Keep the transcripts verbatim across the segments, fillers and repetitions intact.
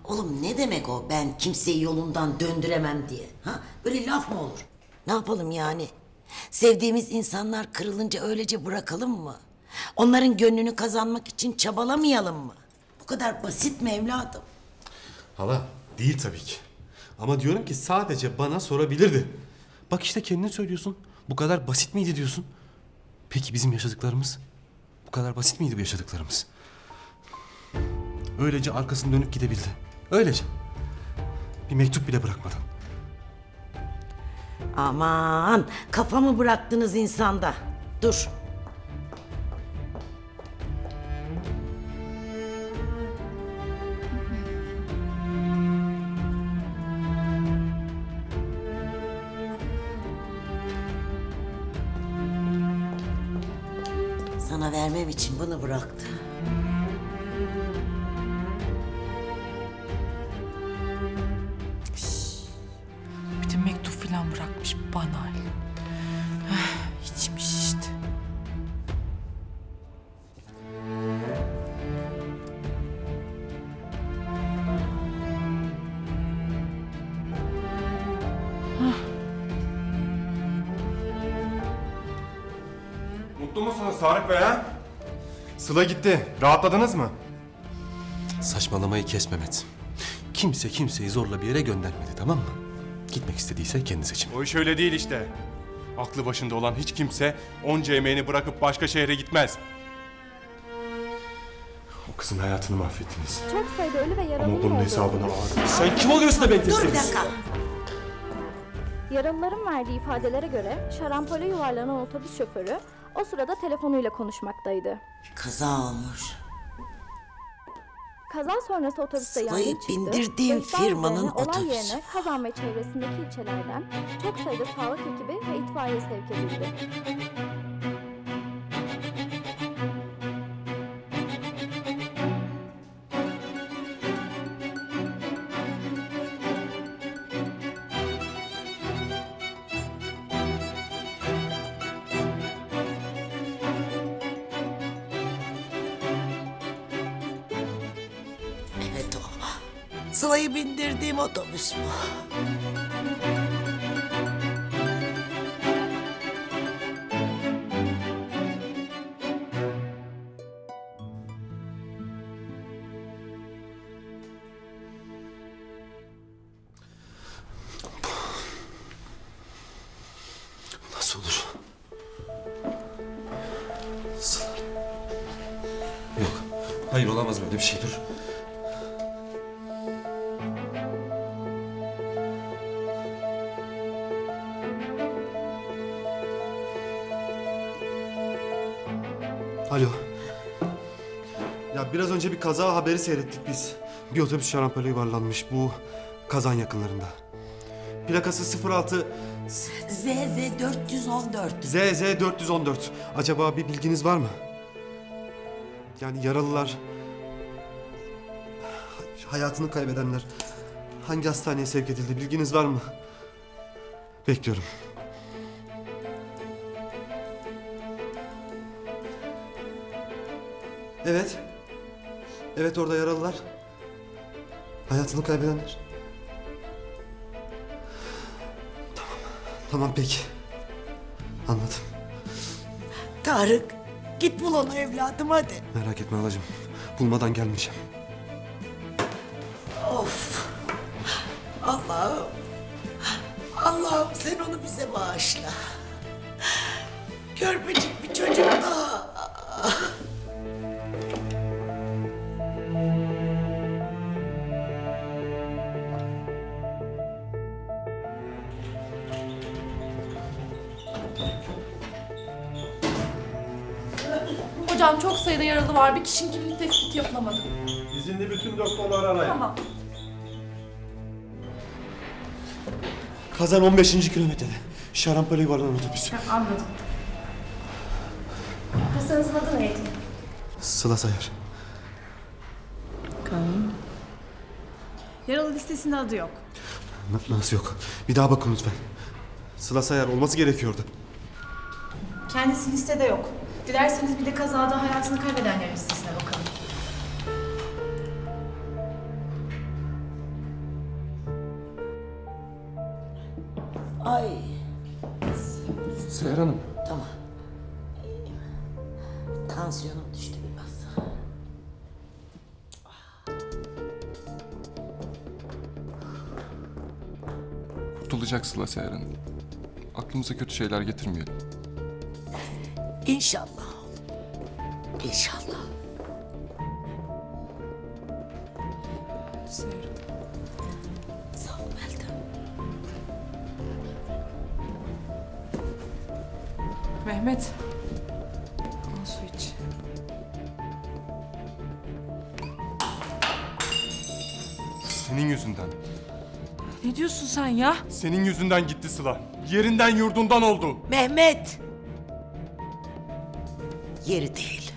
Oğlum ne demek o ben kimseyi yolundan döndüremem diye? Ha? Böyle laf mı olur? Ne yapalım yani? Sevdiğimiz insanlar kırılınca öylece bırakalım mı? Onların gönlünü kazanmak için çabalamayalım mı? Bu kadar basit mi evladım? Hala değil tabii ki. Ama diyorum ki sadece bana sorabilirdi. Bak işte kendin söylüyorsun. Bu kadar basit miydi diyorsun. Peki bizim yaşadıklarımız? Bu kadar basit miydi bu yaşadıklarımız? Öylece arkasını dönüp gidebildi. Öylece. Bir mektup bile bırakmadan. Aman kafamı bıraktınız insanda. Dur. Sana vermem için bunu bıraktı. Bir de mektup falan bırakmış banal. Hiçmiş işte. Mutlu musunuz Tarık Bey ha? Sıla gitti. Rahatladınız mı? Saçmalamayı kes Mehmet. Kimse kimseyi zorla bir yere göndermedi, tamam mı? Gitmek istediyse kendi seçimi. O iş öyle değil işte. Aklı başında olan hiç kimse onca emeğini bırakıp başka şehre gitmez. O kızın hayatını mahvettiniz. Çok sayıda ölü ve yaralının Ama bunun olduğu- hesabını ağır. Sen kim oluyorsun da beni Dur bir dakika. Yaralıların verdiği ifadelere göre şarampole yuvarlanan otobüs şoförü o sırada telefonuyla konuşmaktaydı. Kaza olmuş. Kaza sonrası otobüste Sıla'yı yangın çıktı. bindirdiğim Ve ihbar firmanın üzerine olay otobüsü. yerine Kazan ve çevresindeki ilçelerden çok sayıda sağlık ekibi ve itfaiye sevk edildi. Evet o. Sıla'yı bindirdiğim otobüs bu. Nasıl olur? Sıla. Yok. Hayır olamaz böyle bir şey, dur. Alo. Ya biraz önce bir kaza haberi seyrettik biz. Bir otobüs şarampole yuvarlanmış bu Kazan yakınlarında. Plakası sıfır altı Z Z dört yüz on dört. Z Z dört yüz on dört. Acaba bir bilginiz var mı? Yani yaralılar, hayatını kaybedenler hangi hastaneye sevk edildi, bilginiz var mı? Bekliyorum. Evet. Evet, orada yaralılar. Hayatını kaybedenler. Tamam. Tamam peki. Anladım. Tarık git bul onu evladım hadi. Merak etme halacığım. Bulmadan gelmeyeceğim. Of. Allah'ım. Allah'ım sen onu bize bağışla. Körpecik bir çocuk daha. Hocam çok sayıda yaralı var. Bir kişinin kimlik tespiti yapılamadı. İzinli bütün doktorları arayın. Tamam. Kazan on beşinci kilometrede. Şarampole yuvarlanan otobüs. Anladım. Hastanızın adı neydi? Sıla Sayar. Bakalım. Yaralı listesinde adı yok. Na- Nasıl yok? Bir daha bakın lütfen. Sıla Sayar olması gerekiyordu. Kendisi listede yok. Dilerseniz bir de kazada hayatını kaybedenler listesine bakalım. Ay Seher Hanım. tamam. Tansiyonum düştü biraz. Kurtulacak Sıla Seher Hanım. Aklımıza kötü şeyler getirmeyelim. İnşallah oğlum. İnşallah. Seher. Sağ ol Meltem. Mehmet. Al su iç. Senin yüzünden. Ne diyorsun sen ya? Senin yüzünden gitti Sıla. Yerinden yurdundan oldu. Mehmet. Yeri değil.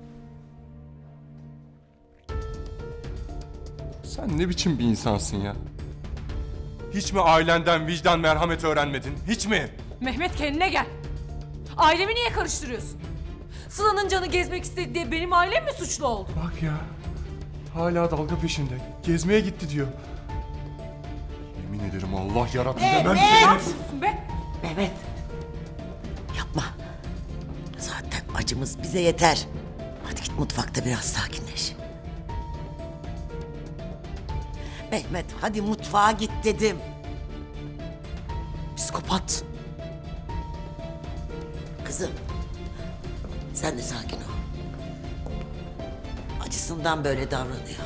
Sen ne biçim bir insansın ya? Hiç mi ailenden vicdan merhamet öğrenmedin? Hiç mi? Mehmet kendine gel. Ailemi niye karıştırıyorsun? Sıla'nın canı gezmek istedi diye benim ailem mi suçlu oldu? Bak ya. Hala dalga peşinde. Gezmeye gitti diyor. Yemin ederim Allah yarattı demem Ne seni. yapıyorsun be? Mehmet. Yapma. Zaten acımız bize yeter. Hadi git mutfakta biraz sakinleş. Mehmet hadi mutfağa git dedim. Psikopat. Kızım. Sen de sakin ol. Acısından böyle davranıyor.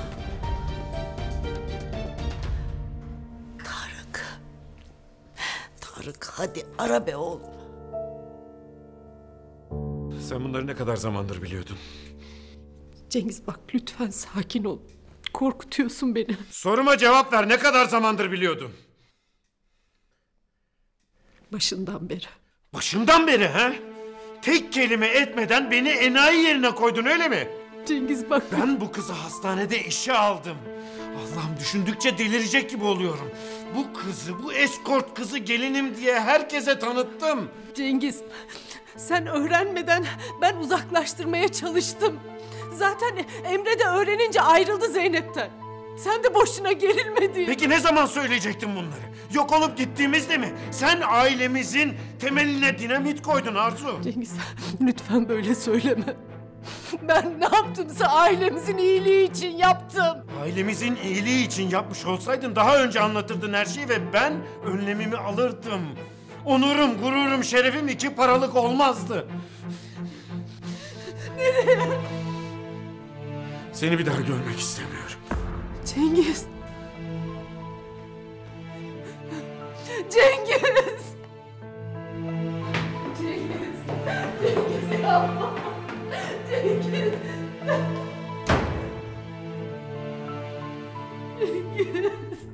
Tarık. Tarık hadi ara be oğlum. Sen bunları ne kadar zamandır biliyordun? Cengiz bak lütfen sakin ol. Korkutuyorsun beni. Soruma cevap ver. Ne kadar zamandır biliyordun? Başından beri. Başından beri ha? Tek kelime etmeden beni enayi yerine koydun öyle mi? Cengiz bak. Ben bu kızı hastanede işe aldım. Allah'ım düşündükçe delirecek gibi oluyorum. Bu kızı, bu eskort kızı gelinim diye herkese tanıttım. Cengiz sen öğrenmeden ben uzaklaştırmaya çalıştım. Zaten Emre de öğrenince ayrıldı Zeynep'ten. Sen de boşuna gerilme diye. Peki ne zaman söyleyecektin bunları? Yok olup gittiğimizde mi? Sen ailemizin temeline dinamit koydun Arzu. Cengiz lütfen böyle söyleme. Ben ne yaptımsa ailemizin iyiliği için yaptım. Ailemizin iyiliği için yapmış olsaydın daha önce anlatırdın her şeyi ve ben önlemimi alırdım. Onurum, gururum, şerefim iki paralık olmazdı. Nereye? Seni bir daha görmek istemiyorum. Cengiz. Cengiz. Cengiz. Cengiz yapma. Cengiz. Cengiz.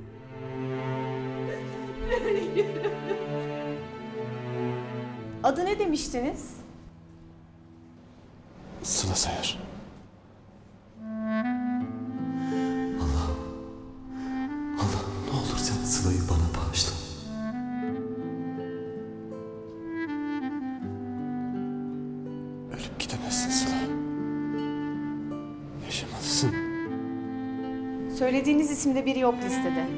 Cengiz. Adı ne demiştiniz? Sıla Seher. Allah'ım ne olur sen Sıla'yı bana bağışla. Ölüp gidemezsin Sıla. Yaşamalısın. Söylediğiniz isimde biri yok listede.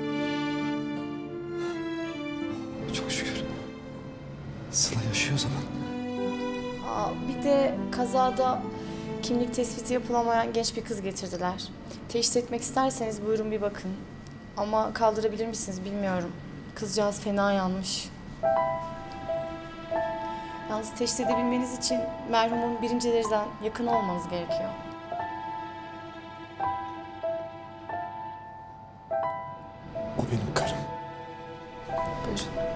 Çok şükür. Sıla yaşıyor o zaman. Aa, bir de kazada kimlik tespiti yapılamayan genç bir kız getirdiler. Teşhis etmek isterseniz buyurun bir bakın. Ama kaldırabilir misiniz bilmiyorum. Kızcağız fena yanmış. Yalnız teşhis edebilmeniz için merhumun birincilerden yakın olmanız gerekiyor. O benim karım. Buyurun.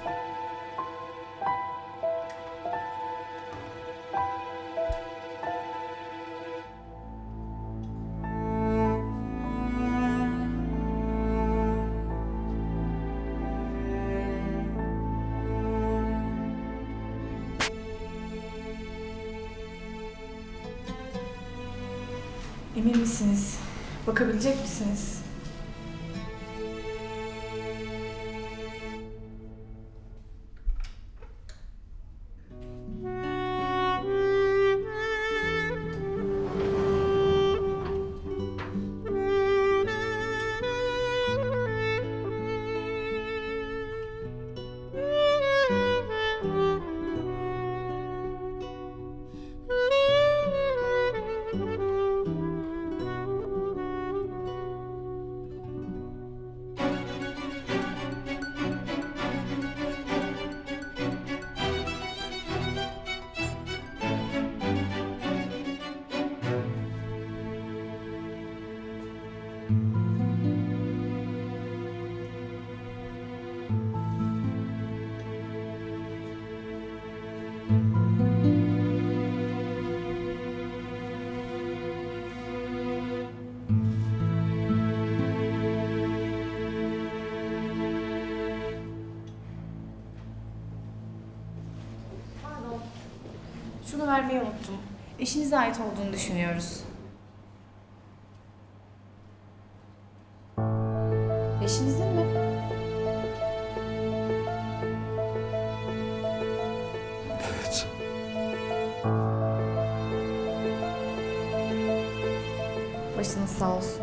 Emin misiniz? Bakabilecek misiniz? Şunu vermeyi unuttum. Eşinize ait olduğunu düşünüyoruz. Eşinizin mi? Evet. Başınız sağ olsun.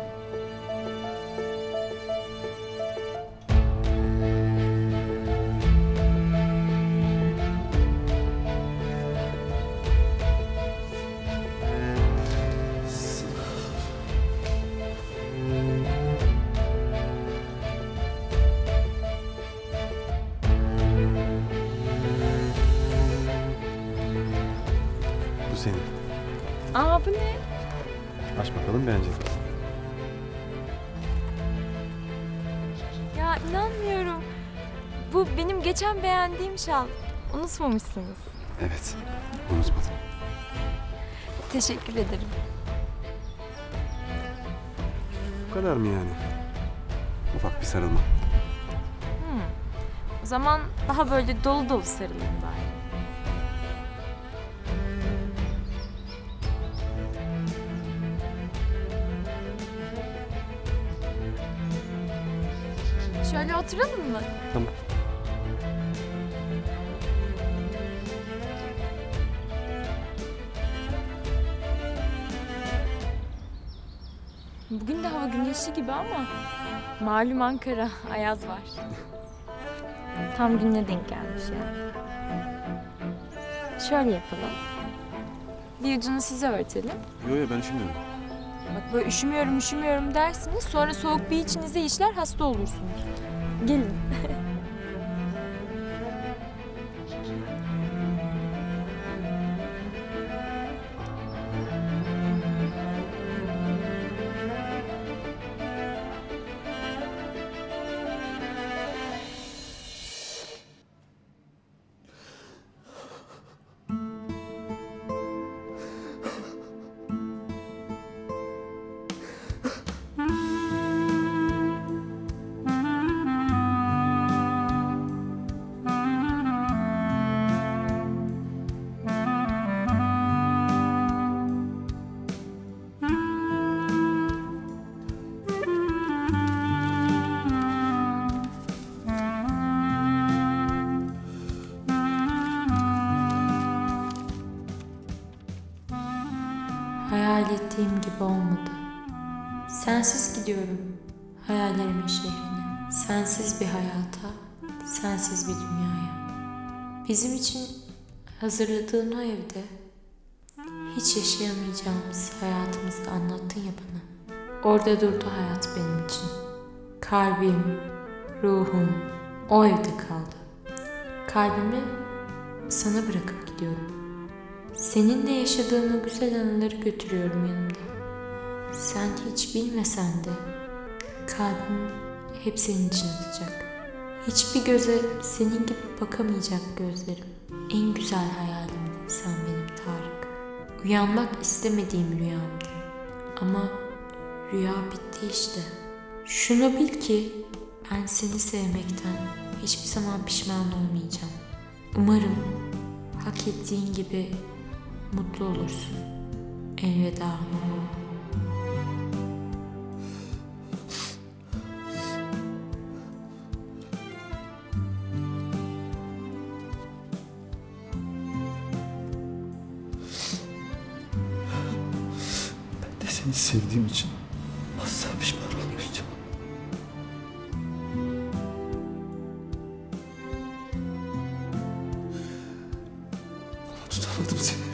Bu senin. Aa bu ne? Aç bakalım, beğenecek misin? Ya inanmıyorum. Bu benim geçen beğendiğim şal. Unutmamışsınız. Evet, unutmadım. Teşekkür ederim. Bu kadar mı yani? Ufak bir sarılma. Hmm. O zaman daha böyle dolu dolu sarılayım bari. Şöyle oturalım mı? Tamam. Bugün de hava güneşli gibi ama malum Ankara, ayaz var. Tam gününe denk gelmiş yani. Şöyle yapalım. Bir ucunu size örtelim. Yo yo, ben üşümüyorum. Bak böyle üşümüyorum üşümüyorum dersiniz, sonra soğuk bir içinize işler, hasta olursunuz. Gelin. Hayal ettiğim gibi olmadı. Sensiz gidiyorum hayallerimin şehrine. Sensiz bir hayata, sensiz bir dünyaya. Bizim için hazırladığın o evde hiç yaşayamayacağımız hayatımızı anlattın ya bana. Orada durdu hayat benim için. Kalbim, ruhum o evde kaldı. Kalbimi sana bırakıp gidiyorum. Seninle yaşadığım o güzel anıları götürüyorum yanımda. Sen hiç bilmesen de kalbim hep senin için atacak. Hiçbir göze senin gibi bakamayacak gözlerim. En güzel hayalimdin sen benim Tarık. Uyanmak istemediğim rüyamdı. Ama rüya bitti işte. Şunu bil ki ben seni sevmekten hiçbir zaman pişman olmayacağım. Umarım hak ettiğin gibi mutlu olursun. Elveda. Ben de seni sevdiğim için asla pişman olmayacağım. Ama tutamadım seni.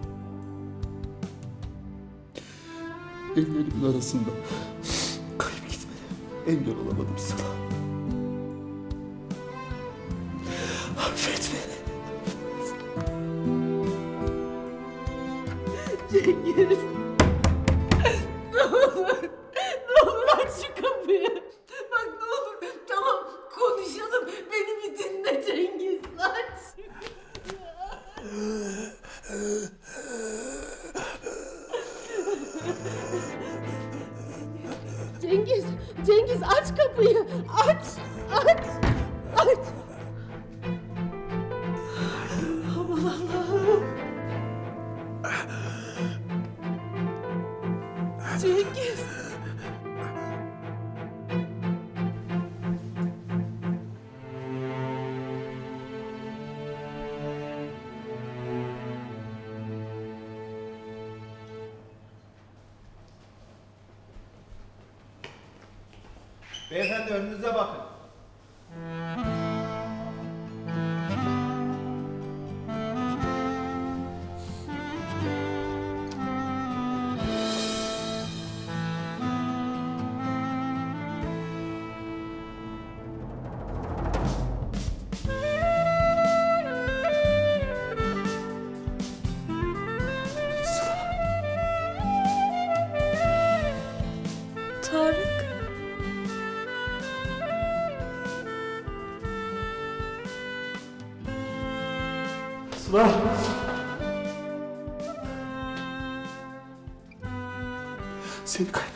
Ellerimin arasında kayıp gitmene engel olamadım sana. Affet beni. Cengiz. Ne olur. Ne olur aç şu kapıyı. Bak ne olur. Tamam konuşalım. Beni bir dinle Cengiz. Aç. Cengiz. Cengiz aç kapıyı. Aç. Aç. Aç. Aman Allah'ım. Beyefendi önünüze bakın. Tarık. Sıla. Seni kaybettim.